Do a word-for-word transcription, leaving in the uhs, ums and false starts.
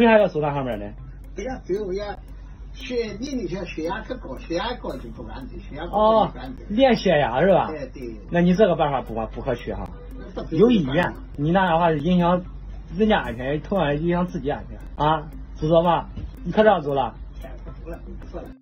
为啥要走那上面呢？ 不要走要血，你那些血压太高，血压高就不安全，血压高哦就不安全。 练血压是吧？ 对对。 那你这个办法不不可取哈，有意义。你那样的话是影响人家安全，同样影响自己安全啊，知道吧？你可这样走了？ 不了，不了。